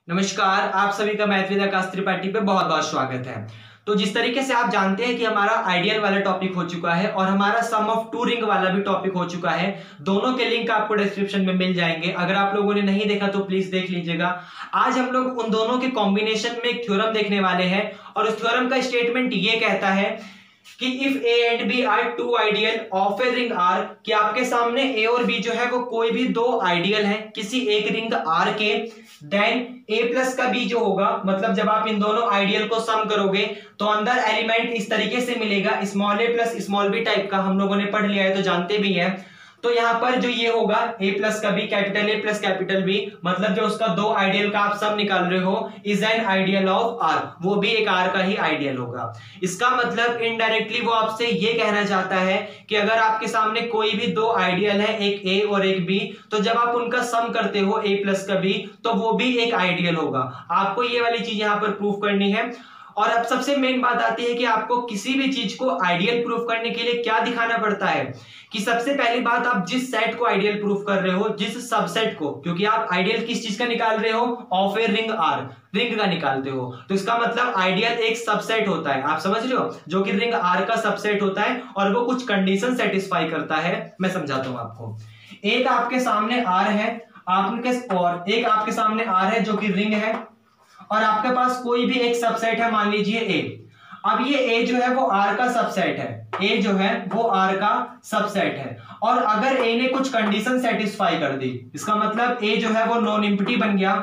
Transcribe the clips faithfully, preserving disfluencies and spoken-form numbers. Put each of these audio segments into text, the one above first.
नमस्कार, आप सभी का मैथ विद आकाश त्रिपाठी पे बहुत बहुत स्वागत है। तो जिस तरीके से आप जानते हैं कि हमारा आइडियल वाला टॉपिक हो चुका है और हमारा सम ऑफ टू रिंग वाला भी टॉपिक हो चुका है। दोनों के लिंक आपको डिस्क्रिप्शन में मिल जाएंगे। अगर आप लोगों ने नहीं देखा तो प्लीज देख लीजिएगा। आज हम लोग उन दोनों के कॉम्बिनेशन में एक थ्योरम देखने वाले हैं और उस थ्योरम का स्टेटमेंट ये कहता है कि if A and B are two ideal of a ring R, कि आपके सामने ए और बी जो है वो कोई भी दो आइडियल है किसी एक रिंग आर के, देन ए प्लस का बी जो होगा, मतलब जब आप इन दोनों आइडियल को सम करोगे तो अंदर एलिमेंट इस तरीके से मिलेगा, small A plus small B type का। हम लोगों ने पढ़ लिया है तो जानते भी हैं। तो यहां पर जो ये होगा a प्लस का B, capital A plus capital B, मतलब जो उसका दो आइडियल का आप सम निकाल रहे हो is an ideal of R, वो भी एक आर का ही आइडियल होगा। इसका मतलब इनडायरेक्टली वो आपसे ये कहना चाहता है कि अगर आपके सामने कोई भी दो आइडियल है, एक ए और एक बी, तो जब आप उनका सम करते हो a प्लस का बी तो वो भी एक आइडियल होगा। आपको ये वाली चीज यहां पर प्रूफ करनी है। और अब सबसे मेन बात आती है कि आपको किसी भी चीज को आइडियल प्रूफ करने के लिए क्या दिखाना पड़ता है, कि सबसे पहली बात आप जिस सेट को आइडियल प्रूफ कर रहे हो, जिस सबसेट को, क्योंकि आप आइडियल किस चीज का निकाल रहे हो, of a ring R, ring का निकालते हो, तो इसका मतलब आइडियल एक सबसेट होता है। आप समझ रहे हो, जो कि रिंग आर का सबसेट होता है और वो कुछ कंडीशन सेटिस्फाई करता है। मैं समझाता हूं आपको। एक आपके सामने आर है, आपके और एक आपके सामने आर है जो कि रिंग है, और आपके पास कोई भी एक सबसेट है, मान लीजिए ए। अब ये ए जो है वो आर का सबसेट है, ए जो है वो आर का सबसेट है, और अगर ए ने कुछ कंडीशन सेटिस्फाई कर दी, इसका मतलब ए जो है वो नॉन एम्प्टी बन गया,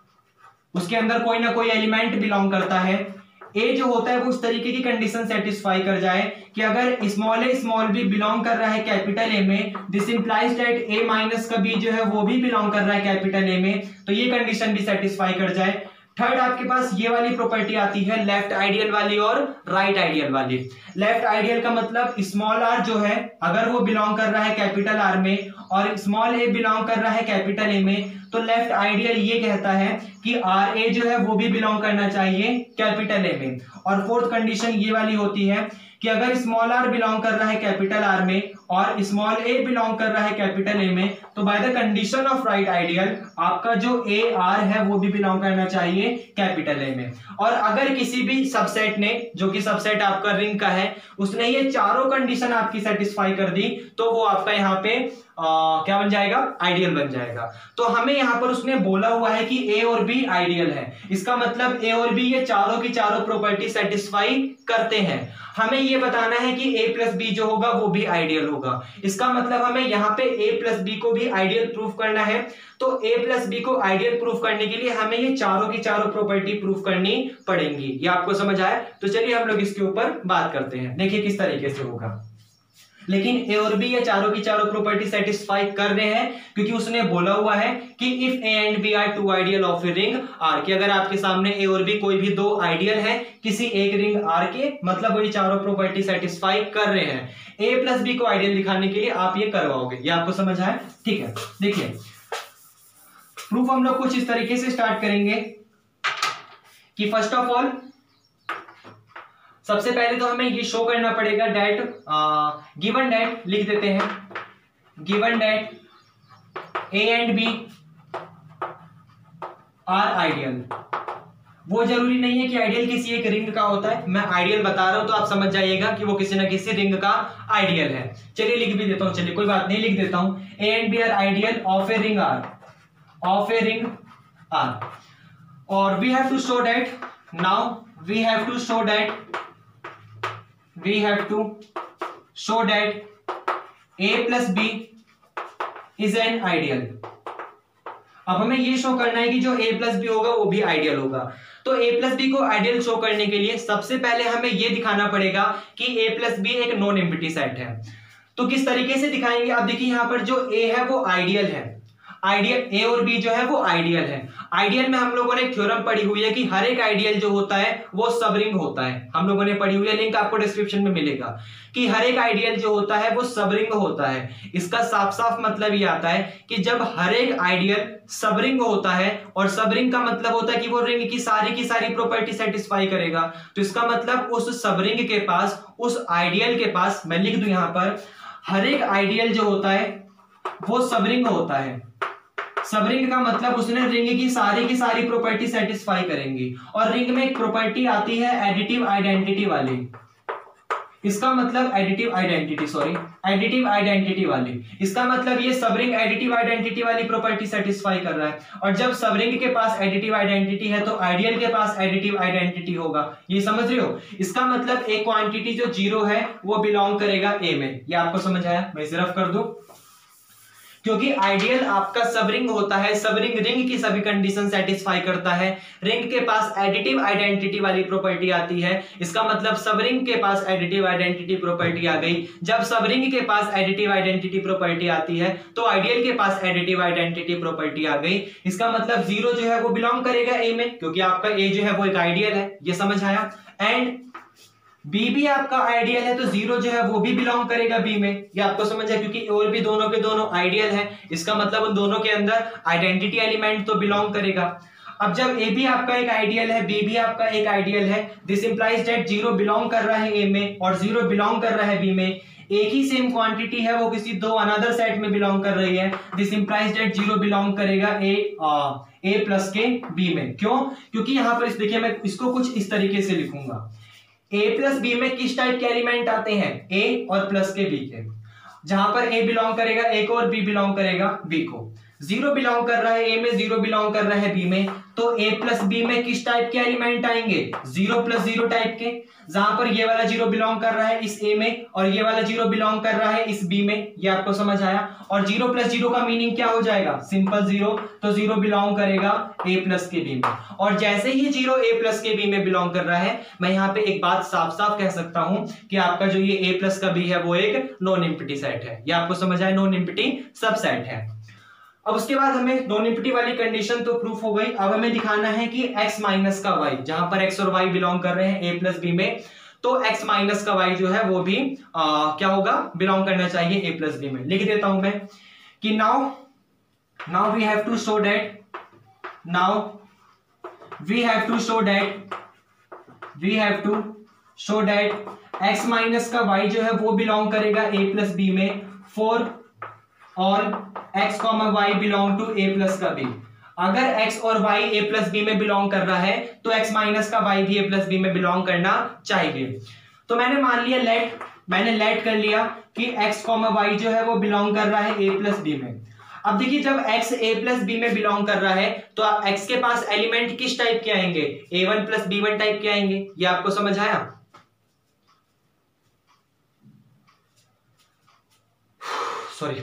उसके अंदर कोई ना कोई एलिमेंट बिलोंग करता है। ए जो होता है वो उस तरीके की कंडीशन सेटिस्फाई कर जाए कि अगर small A small B belong कर रहा है कैपिटल ए में, this implies that A minus का बी जो है वो भी बिलोंग कर रहा है कैपिटल ए में, तो ये कंडीशन भी सेटिस्फाई कर जाए। थर्ड आपके पास ये वाली प्रॉपर्टी आती है लेफ्ट आइडियल वाली और राइट आइडियल वाली। लेफ्ट आइडियल का मतलब स्मॉल आर जो है अगर वो बिलोंग कर रहा है कैपिटल आर में और स्मॉल ए बिलोंग कर रहा है कैपिटल ए में, तो लेफ्ट आइडियल ये कहता है कि आर ए जो है वो भी बिलोंग करना चाहिए कैपिटल ए में। और फोर्थ कंडीशन ये वाली होती है कि अगर स्मॉल आर बिलोंग कर रहा है कैपिटल आर में और स्मॉल ए बिलोंग कर रहा है कैपिटल ए में, तो by the condition of right ideal आपका जो ए आर है वो भी बिलोंग करना चाहिए कैपिटल ए में। और अगर किसी भी सबसेट ने, जो कि सबसेट आपका रिंग का है, उसने ये चारों कंडीशन आपकी सेटिस्फाई कर दी, तो वो आपका यहाँ पे आ, क्या बन जाएगा, आइडियल बन जाएगा। तो हमें यहाँ पर उसने बोला हुआ है कि ए और बी आइडियल है, इसका मतलब ए और बी ये चारों की चारों प्रॉपर्टी सेटिस्फाई करते हैं। हमें ये बताना है कि a प्लस बी जो होगा वो भी आइडियल होगा। इसका मतलब हमें यहाँ पे a प्लस बी को भी आइडियल प्रूफ करना है। तो a प्लस बी को आइडियल प्रूफ करने के लिए हमें ये चारों की चारों प्रॉपर्टी प्रूफ करनी पड़ेंगी। ये आपको समझ आया? तो चलिए हम लोग इसके ऊपर बात करते हैं, देखिए किस तरीके से होगा। लेकिन ए और बी ये चारों की चारों प्रॉपर्टी सेटिस्फाई कर रहे हैं, क्योंकि उसने बोला हुआ है कि if A and B are two ideal of a ring R, कि अगर आपके सामने ए और बी कोई भी दो आइडियल है किसी एक रिंग आर के, मतलब वही चारों प्रॉपर्टी सेटिस्फाई कर रहे हैं। ए प्लस बी को आइडियल दिखाने के लिए आप ये करवाओगे। ये आपको समझ आया? ठीक है, देखिए प्रूफ हम लोग कुछ इस तरीके से स्टार्ट करेंगे कि फर्स्ट ऑफ ऑल सबसे पहले तो हमें ये शो करना पड़ेगा डेट गिवन डेट लिख देते हैं, given that A and B are ideal. वो जरूरी नहीं है कि आइडियल किसी एक रिंग का होता है, मैं आइडियल बता रहा हूं तो आप समझ जाइएगा कि वो किसी ना किसी रिंग का आइडियल है। चलिए लिख भी देता हूं, चलिए कोई बात नहीं, लिख देता हूं A and B are ideal of a ring R, of a ring R. और we have to show that, now we have to show that we have to show that a plus b is an ideal। अब हमें ये show करना है कि जो a plus b होगा वो भी आइडियल होगा। तो a plus b को आइडियल शो करने के लिए सबसे पहले हमें ये दिखाना पड़ेगा कि a plus b एक नॉन एम्प्टी सेट है। तो किस तरीके से दिखाएंगे? अब देखिए यहाँ पर जो a है वो आइडियल है, आइडियल ए और बी जो है वो आइडियल है। आइडियल में हम लोगों ने एक थ्योरम पढ़ी हुई है कि हर एक आइडियल जो होता है वो सब रिंग होता है। हम लोगों ने पढ़ी हुई है, लिंक आपको डिस्क्रिप्शन में मिलेगा, कि हर एक आइडियल जो होता है वो सब रिंग होता है। इसका साफ साफ मतलब ये आता है कि जब हर एक आइडियल सब रिंग होता है, और सब रिंग का मतलब होता है कि वो रिंग की सारी की सारी प्रॉपर्टी सेटिस्फाई करेगा, तो इसका मतलब उस सब रिंग के पास, उस आइडियल के पास, मैं लिख दूं यहां पर, हर एक आइडियल जो होता है वो सब रिंग होता है। सब रिंग का मतलब उसने रिंग की सारी की सारी प्रॉपर्टी सेटिस्फाई करेंगी। और रिंग में एक प्रॉपर्टी आती है एडिटिव आइडेंटिटी वाली, इसका मतलब additive identity sorry additive identity वाली, इसका मतलब ये सब रिंग एडिटिव आइडेंटिटी वाली प्रॉपर्टी सेटिस्फाई कर रहा है। और जब सब रिंग के पास एडिटिव आइडेंटिटी है तो आइडियल के पास एडिटिव आइडेंटिटी होगा, ये समझ रहे हो। इसका मतलब एक क्वांटिटी जो जीरो है वो बिलोंग करेगा ए में, ये आपको समझ आया। मैं इसे रफ कर दूं, क्योंकि आइडियल आपका सब रिंग होता है, सब रिंग रिंग की सभी कंडीशन सेटिस्फाई करता है, रिंग के पास एडिटिव आइडेंटिटी वाली प्रॉपर्टी आती है, इसका मतलब सब रिंग के पास एडिटिव आइडेंटिटी प्रॉपर्टी आ गई। जब सब रिंग के पास एडिटिव आइडेंटिटी प्रॉपर्टी आती है तो आइडियल के पास एडिटिव आइडेंटिटी प्रॉपर्टी आ गई, इसका मतलब जीरो जो है वो बिलोंग करेगा ए में, क्योंकि आपका ए जो है वो एक आइडियल है, ये समझ आया। एंड बी भी आपका आइडियल है तो जीरो जो है वो भी बिलोंग करेगा बी में, ये आपको समझ है, क्योंकि और भी दोनों के दोनों आइडियल है, इसका मतलब उन दोनों के अंदर आइडेंटिटी एलिमेंट तो बिलोंग करेगा। अब जब ए भी आपका एक आइडियल है, बी भी आपका एक आइडियल है, this implies that zero belong कर रहा है ए में और जीरो बिलोंग कर रहा है बी में, एक ही सेम क्वांटिटी है वो किसी दो अनदर सेट में बिलोंग कर रही है, this implies that zero belong करेगा ए ए प्लस के बी में। क्यों? क्योंकि यहां पर इस देखिए मैं इसको कुछ इस तरीके से लिखूंगा, ए प्लस बी में किस टाइप के एलिमेंट आते हैं, ए और प्लस के बी के, जहां पर ए बिलोंग करेगा ए को और बी बिलोंग करेगा बी को। जीरो बिलोंग कर रहा है ए में, जीरो बिलोंग कर रहा है बी में, तो ए प्लस बी में किस टाइप के एलिमेंट आएंगे, जीरो प्लस जीरो टाइप के, जहां पर ये वाला जीरो बिलोंग कर रहा है इस ए में और ये वाला जीरो बिलोंग कर रहा है इस बी में, ये आपको समझ आया। और जीरो प्लस जीरो का मीनिंग क्या हो जाएगा, सिंपल जीरो, तो जीरो बिलोंग करेगा ए प्लस के बी में। और जैसे ही जीरो ए प्लस के बी में बिलोंग कर रहा है, मैं यहाँ पे एक बात साफ साफ कह सकता हूं कि आपका जो ये ए प्लस का बी है वो एक नॉन एम्प्टी सेट है, ये आपको समझ आया, नॉन एम्प्टी सबसेट है। अब उसके बाद हमें नॉन एम्प्टी वाली कंडीशन तो प्रूफ हो गई, अब हमें दिखाना है कि x माइनस का y, जहां पर x और y बिलोंग कर रहे हैं a प्लस बी में, तो x माइनस का y जो है वो भी आ, क्या होगा, बिलोंग करना चाहिए a प्लस बी में। लिख देता हूं मैं कि now now we have to show that now we have to show that we have to show that x minus का y जो है वो बिलोंग करेगा a प्लस बी में for all x comma y belong to a plus का b। अगर x और y a plus B में बिलोंग कर रहा है तो x माइनस का y भी a प्लस बी में बिलोंग करना चाहिए। तो मैंने मान लिया लेट मैंने लेट कर लिया कि x कॉमा y जो है वो बिलोंग कर रहा है a प्लस बी में। अब देखिए जब x a प्लस बी में बिलोंग कर रहा है तो x के पास एलिमेंट किस टाइप के आएंगे, A one plus B one type के आएंगे, ये आपको समझ आया। सॉरी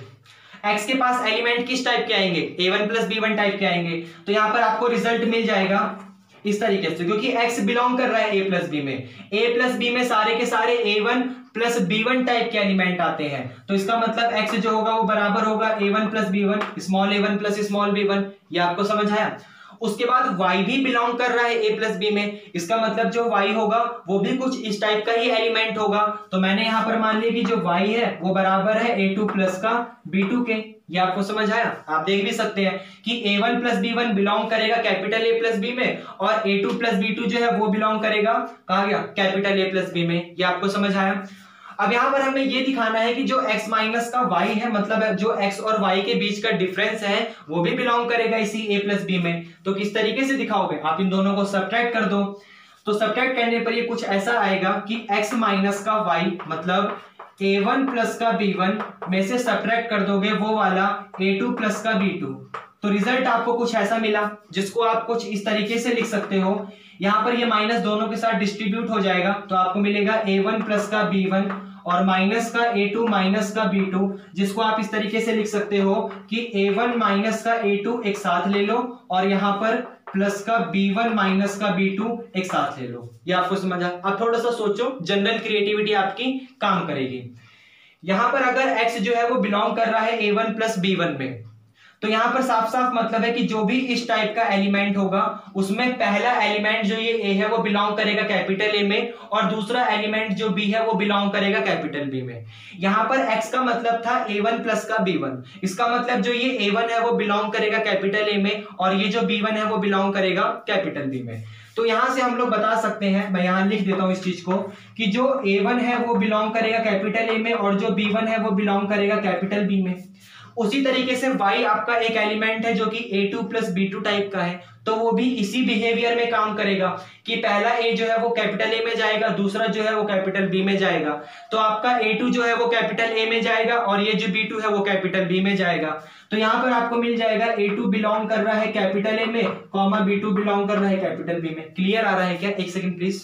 x के पास एलिमेंट किस टाइप के आएंगे, A one plus B one type के आएंगे। तो यहां पर आपको रिजल्ट मिल जाएगा इस तरीके से, क्योंकि x बिलोंग कर रहा है a प्लस बी में, a प्लस बी में सारे के सारे A one plus B one type के एलिमेंट आते हैं, तो इसका मतलब x जो होगा वो बराबर होगा A one plus B one, small A one plus small B one, ये आपको समझ आया। उसके बाद y भी बिलोंग कर रहा है a प्लस बी में, इसका मतलब जो y होगा वो भी कुछ इस टाइप का ही एलिमेंट होगा। तो मैंने यहां पर मान लिया कि जो y है वो बराबर है ए टू प्लस का बी टू के, ये आपको समझ आया। आप देख भी सकते हैं कि A one plus B one belong करेगा कैपिटल ए प्लस बी में और A two plus B two जो है वो बिलोंग करेगा कहा गया कैपिटल ए प्लस बी में, ये आपको समझ आया। अब यहां पर हमें ये दिखाना है कि जो x माइनस का y है, मतलब जो x और y के बीच का डिफरेंस है वो भी बिलोंग करेगा इसी a प्लस बी में। तो किस तरीके से दिखाओगे, आप इन दोनों को सब्ट्रैक्ट कर दो, तो सब्ट्रैक्ट करने पर ये कुछ ऐसा आएगा कि x माइनस का y मतलब ए वन प्लस का बी वन में से सब्ट्रैक्ट कर दोगे वो वाला ए टू प्लस का बी टू, तो रिजल्ट आपको कुछ ऐसा मिला जिसको आप कुछ इस तरीके से लिख सकते हो। यहां पर ये माइनस दोनों के साथ डिस्ट्रीब्यूट हो जाएगा तो आपको मिलेगा ए वन प्लस का बी वन और माइनस का ए टू माइनस का बी टू, जिसको आप इस तरीके से लिख सकते हो कि ए वन माइनस का ए टू एक साथ ले लो और यहां पर प्लस का बी वन माइनस का बी टू एक साथ ले लो, ये आपको समझा। अब थोड़ा सा सोचो, जनरल क्रिएटिविटी आपकी काम करेगी। यहां पर अगर x जो है वो बिलोंग कर रहा है A one plus B one में, तो यहां पर साफ साफ मतलब है कि जो भी इस टाइप का एलिमेंट होगा उसमें पहला एलिमेंट जो ये a है वो बिलोंग करेगा कैपिटल A में और दूसरा एलिमेंट जो b है वो बिलोंग करेगा कैपिटल B में। यहां पर x का मतलब था ए वन प्लस का बी वन, इसका मतलब जो ये ए वन है वो बिलोंग करेगा कैपिटल A में और ये जो बी वन है वो बिलोंग करेगा कैपिटल B में। तो यहां से हम लोग बता सकते हैं, मैं यहां लिख देता हूं इस चीज को, कि जो ए वन है वो बिलोंग करेगा कैपिटल A में और जो बी वन है वो बिलोंग करेगा कैपिटल B में। उसी तरीके से y आपका एक एलिमेंट है जो कि A two plus B two type का है, तो वो भी इसी बिहेवियर में काम करेगा कि पहला a जो है वो कैपिटल A में जाएगा, दूसरा जो है वो कैपिटल B में जाएगा। तो आपका ए टू जो है वो कैपिटल A में जाएगा और ये जो बी टू है वो कैपिटल B में जाएगा। तो यहां पर आपको मिल जाएगा ए टू बिलोंग कर रहा है कैपिटल A में, कॉमा बी टू बिलोंग कर रहा है कैपिटल B में। क्लियर आ रहा है क्या? एक सेकंड प्लीज।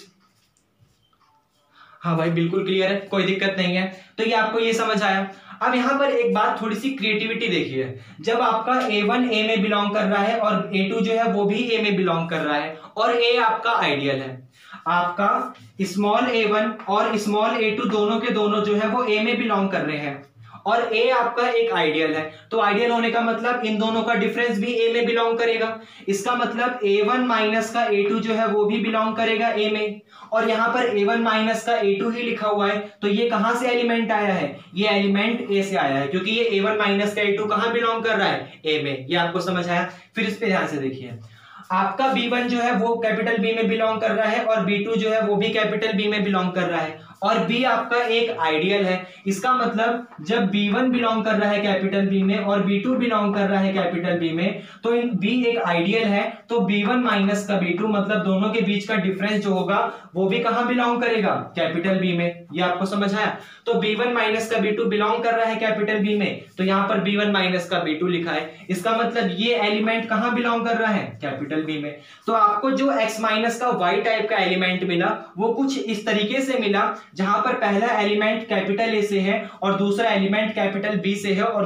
हाँ भाई बिल्कुल क्लियर है, कोई दिक्कत नहीं है। तो ये आपको ये समझ आया। अब यहाँ पर एक बात, थोड़ी सी क्रिएटिविटी देखिए। जब आपका ए वन ए में बिलोंग कर रहा है और ए टू जो है वो भी ए में बिलोंग कर रहा है और ए आपका आइडियल है, आपका स्मॉल ए वन और स्मॉल ए टू दोनों के दोनों जो है वो ए में बिलोंग कर रहे हैं और ए आपका एक आइडियल है, तो आइडियल होने का मतलब इन दोनों का डिफरेंस भी ए में बिलोंग करेगा। इसका मतलब ए वन माइनस का ए टू जो है वो भी बिलोंग करेगा ए में, और यहाँ पर ए वन माइनस का ए टू ही लिखा हुआ है, तो ये कहां से एलिमेंट आया है? ये एलिमेंट ए से आया है, क्योंकि ये ए वन माइनस का ए टू कहां बिलोंग कर रहा है? ए में। ये आपको समझ आया? फिर इस पे ध्यान से देखिए, आपका बी वन जो है वो कैपिटल बी में बिलोंग कर रहा है और बी टू जो है वो भी कैपिटल बी में बिलोंग कर रहा है और बी आपका एक आइडियल है। इसका मतलब जब बी वन बिलोंग कर रहा है कैपिटल बी में और बी टू बिलोंग कर रहा है कैपिटल बी में, तो इन बी एक आइडियल है, तो बी वन माइनस का बी टू मतलब दोनों के बीच का डिफरेंस जो होगा वो भी कहां बिलोंग करेगा? कैपिटल बी में। ये आपको समझ आया? तो बी वन माइनस का बी टू बिलोंग कर रहा है कैपिटल बी में, तो यहां पर बी वन माइनस का बी टू लिखा है। इसका मतलब ये एलिमेंट कहां बिलोंग कर रहा है? कैपिटल बी में। तो आपको जो x माइनस का y टाइप का एलिमेंट मिला वो कुछ इस तरीके से मिला, जहां पर पहला एलिमेंट कैपिटल ए से है और दूसरा एलिमेंट कैपिटल बी से है और,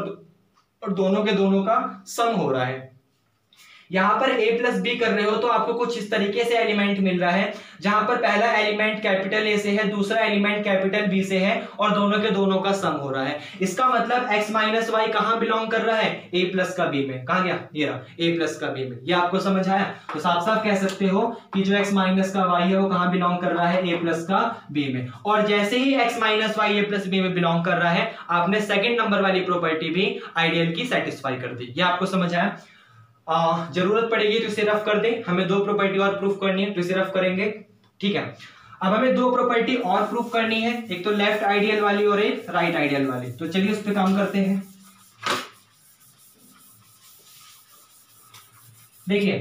और दोनों के दोनों का सम हो रहा है। यहां पर a प्लस बी कर रहे हो तो आपको कुछ इस तरीके से एलिमेंट मिल रहा है, जहां पर पहला एलिमेंट कैपिटल ए से है, दूसरा एलिमेंट कैपिटल बी से है और दोनों के दोनों का सम हो रहा है। इसका मतलब x माइनस वाई कहां बिलोंग कर रहा है? a प्लस का b में। कहां गया? ये रहा, a प्लस का b में। ये आपको समझ आया? तो साफ साफ कह सकते हो कि जो x माइनस का y है वो कहां बिलोंग कर रहा है? a प्लस का b में। और जैसे ही x minus y a plus b में बिलोंग कर रहा है, आपने सेकेंड नंबर वाली प्रॉपर्टी भी आइडियल की सेटिस्फाई कर दी। ये आपको समझ आया? आ, जरूरत पड़ेगी तो इसे रफ कर दे, हमें दो प्रॉपर्टी और प्रूफ करनी है तो इसे रफ करेंगे। ठीक है, अब हमें दो प्रॉपर्टी और प्रूफ करनी है, एक तो लेफ्ट आइडियल वाली और एक राइट आइडियल वाली। तो चलिए उस पर काम करते हैं। देखिए,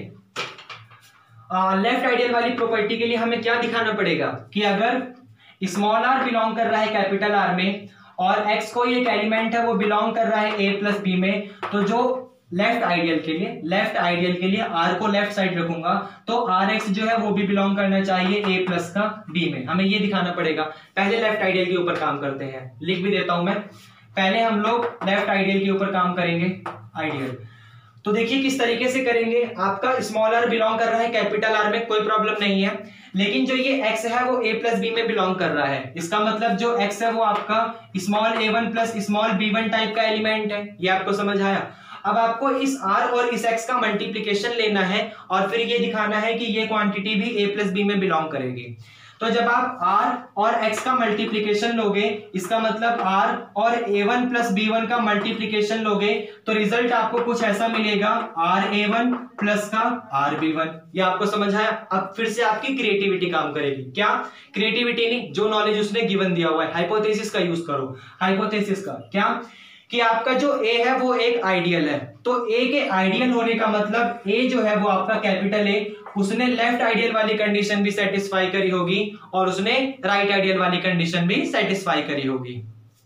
लेफ्ट आइडियल वाली प्रॉपर्टी के लिए हमें क्या दिखाना पड़ेगा कि अगर स्मॉल आर बिलोंग कर रहा है कैपिटल आर में और x कोई एक एलिमेंट है वो बिलोंग कर रहा है a प्लस बी में, तो जो लेफ्ट आइडियल के लिए लेफ्ट आइडियल के लिए r को लेफ्ट साइड रखूंगा तो rx जो है वो भी बिलोंग करना चाहिए a प्लस का b में। हमें ये दिखाना पड़ेगा। पहले लेफ्ट आइडियल के ऊपर काम करते हैं, लिख भी देता हूं मैं। पहले हम लोग लेफ्ट आइडियल के ऊपर काम करेंगे, आइडियल। तो देखिए किस तरीके से करेंगे। आपका स्मॉल r बिलोंग कर रहा है कैपिटल R में, कोई प्रॉब्लम नहीं है, लेकिन जो ये x है वो a प्लस बी में बिलोंग कर रहा है। इसका मतलब जो x है वो आपका small A one plus small B one type का एलिमेंट है। ये आपको समझ आया? अब आपको इस r और इस x का मल्टीप्लिकेशन लेना है और फिर ये दिखाना है कि ये क्वांटिटी भी a प्लस बी में बिलोंग करेगी। तो जब आप r और x का मल्टीप्लिकेशन लोगे, इसका मतलब r और A one plus B one का मल्टीप्लिकेशन लोगे, तो रिजल्ट आपको कुछ ऐसा मिलेगा, आर ए वन प्लस का आर बी वन। ये आपको समझ आया? अब फिर से आपकी क्रिएटिविटी काम करेगी। क्या क्रिएटिविटी? नहीं, जो नॉलेज उसने गिवन दिया हुआ है, हाइपोथेसिस का यूज करो। हाइपोथेसिस का क्या कि आपका जो a है वो एक आइडियल है, तो a के आइडियल होने का मतलब a जो है वो आपका कैपिटल A, उसने लेफ्ट आइडियल वाली कंडीशन भी सेटिस्फाई करी होगी और उसने राइट आइडियल वाली कंडीशन भी सेटिस्फाई करी होगी।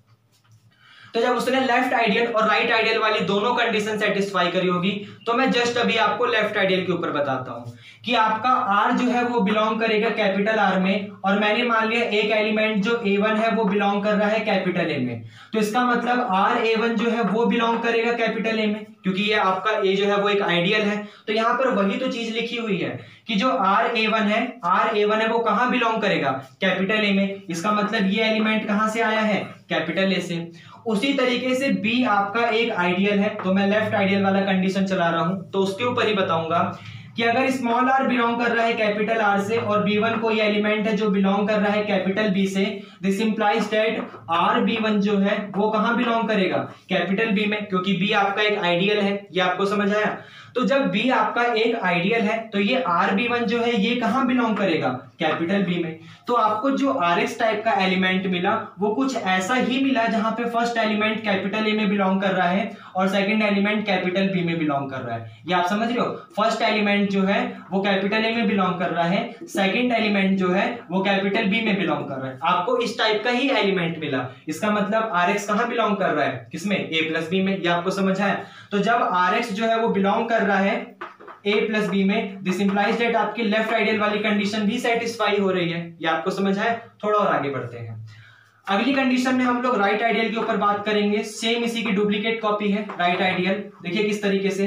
तो जब उसने लेफ्ट आइडियल और राइट आइडियल वाली दोनों कंडीशन सेटिस्फाई करी होगी, तो मैं जस्ट अभी आपको लेफ्ट आइडियल के ऊपर बताता हूं कि आपका R जो है वो बिलोंग करेगा कैपिटल R में, और मैंने मान लिया एक एलिमेंट जो ए वन है वो बिलोंग कर रहा है कैपिटल A में, तो इसका मतलब R ए वन जो है वो बिलोंग करेगा कैपिटल A में, क्योंकि ये आपका A जो है वो एक आइडियल है। तो यहाँ पर वही तो चीज लिखी हुई है कि जो R ए वन है, R ए वन है वो कहां बिलोंग करेगा? कैपिटल A में। इसका मतलब ये एलिमेंट कहां से आया है? कैपिटल A से। उसी तरीके से B आपका एक आइडियल है, तो मैं लेफ्ट आइडियल वाला कंडीशन चला रहा हूं, तो उसके ऊपर ही बताऊंगा कि अगर स्मॉल r बिलोंग कर रहा है कैपिटल R से और बी वन कोई एलिमेंट है जो बिलोंग कर रहा है कैपिटल B से, this implies that R B one जो है वो कहां बिलोंग करेगा? कैपिटल B में, क्योंकि B आपका एक आइडियल है। ये आपको समझ आया? तो जब B आपका एक आइडियल है तो ये R बी वन जो है ये कहां बिलोंग करेगा? कैपिटल बी में। तो आपको जो आर एक्स टाइप का एलिमेंट मिला वो कुछ ऐसा ही मिला जहां पे फर्स्ट एलिमेंट कैपिटल ए में बिलोंग कर रहा है और सेकंड एलिमेंट कैपिटल बी में बिलोंग कर रहा है। ये आप समझ रहे हो, फर्स्ट एलिमेंट जो है वो कैपिटल ए में बिलोंग कर रहा है, सेकंड एलिमेंट जो है वो कैपिटल बी में बिलोंग कर रहा है। आपको इस टाइप का ही एलिमेंट मिला, इसका मतलब आर एक्स कहां बिलोंग कर रहा है, किसमें, ए प्लस बी में। ये आपको समझ आया। तो जब आर एक्स जो है वो बिलोंग कर रहा है a प्लस बी में, दिस इंप्लाइज दैट आपकी लेफ्ट आइडियल वाली कंडीशन भी सेटिस्फाई हो रही है। ये आपको समझ आया। थोड़ा और आगे बढ़ते हैं। अगली कंडीशन में हम लोग राइट आइडियल के ऊपर बात करेंगे। सेम इसी की डुप्लीकेट कॉपी है राइट आइडियल। देखिए किस तरीके से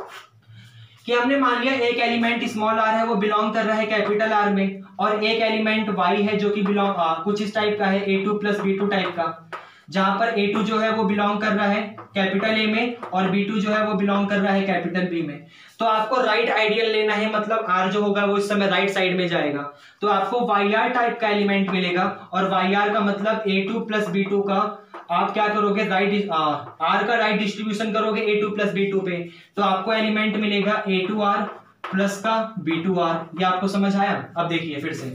कि हमने मान लिया एक एलिमेंट स्मॉल आर है वो बिलोंग कर रहा है कैपिटल आर में, और एक एलिमेंट वाई है जो कि बिलोंग कुछ इस टाइप का है, A two plus B two type का, जहां पर ए टू जो है वो बिलोंग कर रहा है कैपिटल ए में और बी टू जो है वो बिलोंग कर रहा है कैपिटल बी में। तो आपको राइट आइडियल लेना है, मतलब आर जो होगा वो इस समय राइट साइड में जाएगा। तो आपको वाई आर टाइप का एलिमेंट मिलेगा, और वाई आर का मतलब A two plus B two का आप क्या करोगे, राइट आर का राइट डिस्ट्रीब्यूशन करोगे A two plus B two पे, तो आपको एलिमेंट मिलेगा ए टू आर प्लस का बी टू आर। ये आपको समझ आया। अब देखिए फिर से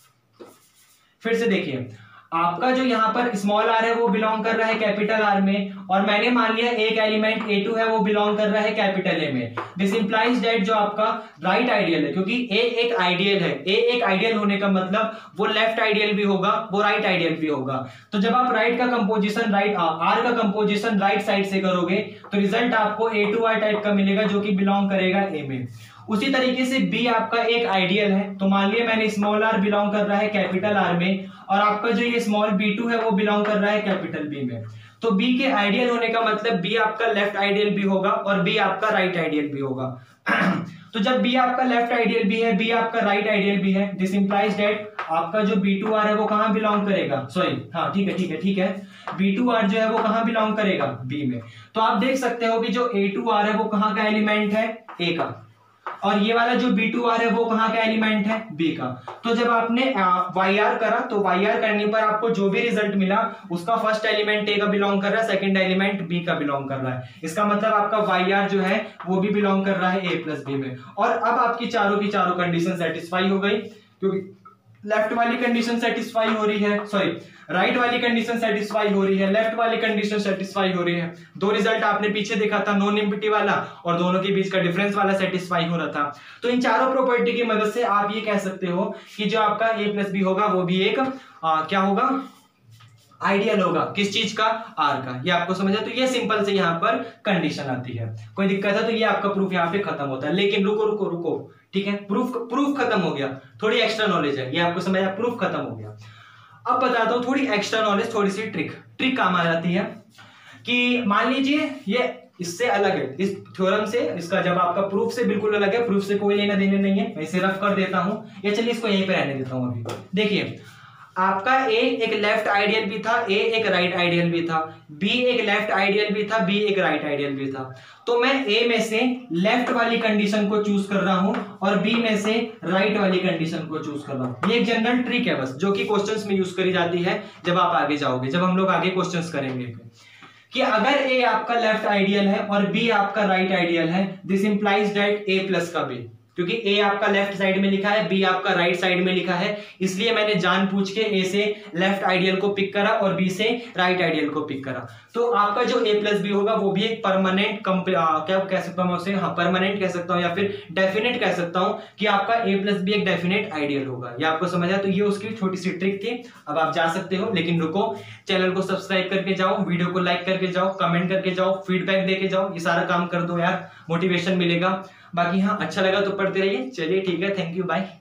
फिर से देखिए, आपका जो यहाँ पर स्मॉल आर है वो बिलोंग कर रहा है कैपिटल आर में, और मैंने मान लिया एक एलिमेंट ए टू है वो बिलोंग कर रहा है कैपिटल ए में। दिस इंप्लाइज दैट जो आपका राइट आइडियल है, क्योंकि ए एक आइडियल है, ए एक आइडियल होने का मतलब वो लेफ्ट आइडियल भी होगा, वो राइट आइडियल भी होगा। तो जब आप राइट का कंपोजिशन राइट आर का कंपोजिशन राइट साइड से करोगे तो रिजल्ट आपको ए टू आर टाइप का मिलेगा जो कि बिलोंग करेगा ए में। उसी तरीके से बी आपका एक आइडियल है, तो मान लिया मैंने स्मॉल आर बिलोंग कर रहा है कैपिटल आर में, और आपका जो ये स्मॉल बी टू है वो बिलोंग कर रहा है कैपिटल बी में। तो बी के आइडियल होने का मतलब बी आपका लेफ्ट आइडियल भी होगा और बी आपका राइट आइडियल भी होगा। तो जब बी आपका लेफ्ट आइडियल भी है, बी आपका राइट आइडियल भी है, दिस इंप्लाइज दैट आपका जो बी टू आर है वो कहां बिलोंग करेगा, सॉरी हाँ ठीक है ठीक है ठीक है बी टू आर जो है वो कहां बिलोंग करेगा, बी में। तो आप देख सकते हो कि जो ए टू आर है वो कहां का एलिमेंट है, ए का, और ये वाला जो बी टू आर है वो कहां का एलिमेंट है, बी का। तो जब आपने वाई आर करा तो वाई आर करने पर आपको जो भी रिजल्ट मिला उसका फर्स्ट एलिमेंट ए का बिलोंग कर रहा है, सेकंड एलिमेंट बी का बिलोंग कर रहा है। इसका मतलब आपका वाई आर जो है वो भी बिलोंग कर रहा है ए प्लस बी में। और अब आपकी चारों की चारों कंडीशन सेटिस्फाई हो गई, क्योंकि लेफ्ट वाली कंडीशन सेटिस्फाई हो रही है, सॉरी राइट वाली कंडीशन सेटिस्फाई हो रही है, लेफ्ट वाली कंडीशन सेटिस्फाई हो रही है। दो रिजल्ट आपने पीछे देखा था, नॉन एम्प्टी वाला और दोनों के बीच का डिफरेंस वाला सेटिस्फाई हो रहा था। तो इन चारों प्रॉपर्टी की मदद से आप ये कह सकते हो कि जो आपका ए प्लस बी होगा वो भी एक आ, क्या होगा, आइडियल होगा। किस चीज का, आर का। ये आपको समझा। तो ये सिंपल से यहाँ पर कंडीशन आती है। कोई दिक्कत है तो ये आपका प्रूफ यहाँ पे खत्म होता है। लेकिन रुको रुको रुको ठीक है, प्रूफ प्रूफ खत्म हो गया, थोड़ी एक्स्ट्रा नॉलेज है, ये आपको समझ आया, प्रूफ खत्म हो गया। अब बताता हूं थोड़ी एक्स्ट्रा नॉलेज, थोड़ी सी ट्रिक ट्रिक काम आ जाती है। कि मान लीजिए ये इससे अलग है, इस थ्योरम से, इसका जब आपका प्रूफ से बिल्कुल अलग है, प्रूफ से कोई लेना देना नहीं है, मैं इसे रफ कर देता हूं, या चलिए इसको यहीं पे रहने देता हूं। अभी देखिए, आपका ए एक लेफ्ट आइडियल भी था, ए एक राइट आइडियल भी था, बी एक लेफ्ट आइडियल भी था, बी एक राइट आइडियल भी था। तो मैं ए में से लेफ्ट वाली कंडीशन को चूज कर रहा हूं और बी में से राइट वाली कंडीशन को चूज कर रहा हूं। ये एक जनरल ट्रिक है बस, जो कि क्वेश्चंस में यूज करी जाती है जब आप आगे जाओगे, जब हम लोग आगे क्वेश्चंस करेंगे, कि अगर ए आपका लेफ्ट आइडियल है और बी आपका राइट आइडियल है, this implies that A plus का बी, क्योंकि ए आपका लेफ्ट साइड में लिखा है, बी आपका राइट साइड में लिखा है, इसलिए मैंने जानबूझ के ए से लेफ्ट आइडियल को पिक करा और बी से राइट आइडियल को पिक करा। तो आपका जो ए प्लस बी होगा वो भी एक परमानेंट क्या कह सकता हूं उसे, हाँ परमानेंट कह सकता हूं या फिर डेफिनेट कह सकता हूं कि आपका ए प्लस बी एक डेफिनेट आइडियल होगा। ये आपको समझ आया। तो ये उसकी छोटी सी ट्रिक थी। अब आप जा सकते हो, लेकिन रुको, चैनल को सब्सक्राइब करके जाओ, वीडियो को लाइक करके जाओ, कमेंट करके जाओ, फीडबैक देके जाओ, ये सारा काम कर दो यार, मोटिवेशन मिलेगा। बाकी हाँ, अच्छा लगा तो पढ़ते रहिए। चलिए ठीक है, थैंक यू, बाय।